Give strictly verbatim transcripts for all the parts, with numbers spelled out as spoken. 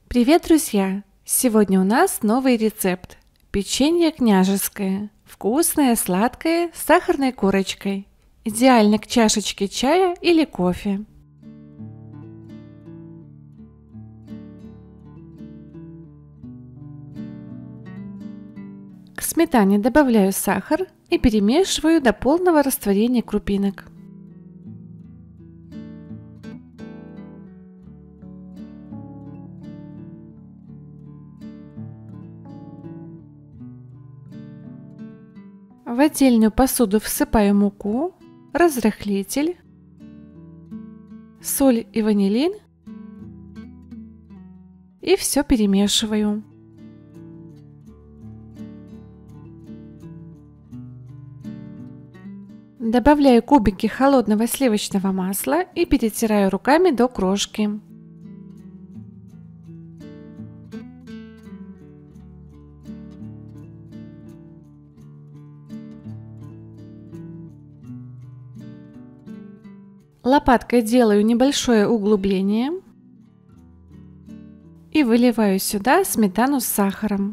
Привет, друзья! Сегодня у нас новый рецепт. Печенье княжеское. Вкусное, сладкое, с сахарной корочкой. Идеально к чашечке чая или кофе. К сметане добавляю сахар и перемешиваю до полного растворения крупинок. В отдельную посуду всыпаю муку, разрыхлитель, соль и ванилин и все перемешиваю. Добавляю кубики холодного сливочного масла и перетираю руками до крошки. Лопаткой делаю небольшое углубление и выливаю сюда сметану с сахаром.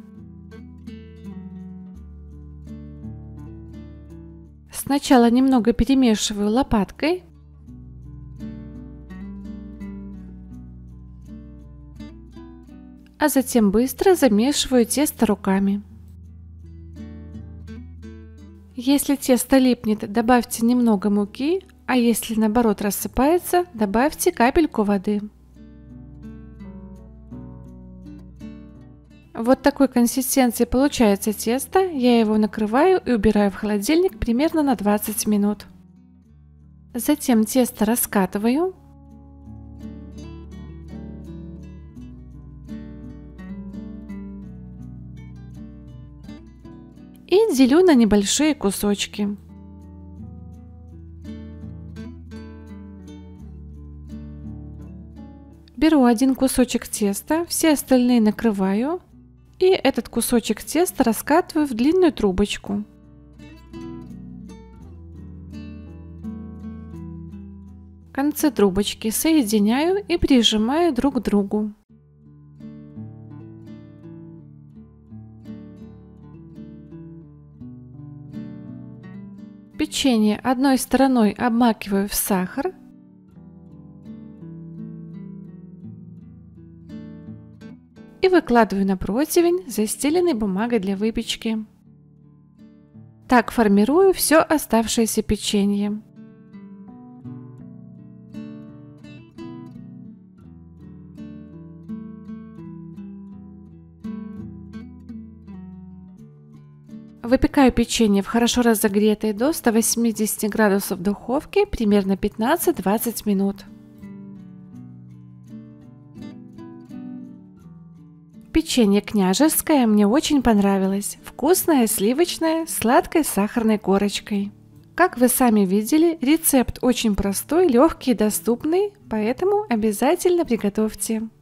Сначала немного перемешиваю лопаткой, а затем быстро замешиваю тесто руками. Если тесто липнет, добавьте немного муки, а если наоборот рассыпается, добавьте капельку воды. Вот такой консистенции получается тесто, я его накрываю и убираю в холодильник примерно на двадцать минут. Затем тесто раскатываю. И делю на небольшие кусочки. Беру один кусочек теста, все остальные накрываю. И этот кусочек теста раскатываю в длинную трубочку. Концы трубочки соединяю и прижимаю друг к другу. Печенье одной стороной обмакиваю в сахар. И выкладываю на противень, застеленный бумагой для выпечки. Так формирую все оставшееся печенье. Выпекаю печенье в хорошо разогретой до ста восьмидесяти градусов духовке примерно пятнадцать-двадцать минут. Печенье княжеское мне очень понравилось. Вкусное, сливочное, сладкой с сахарной корочкой. Как вы сами видели, рецепт очень простой, легкий и доступный, поэтому обязательно приготовьте.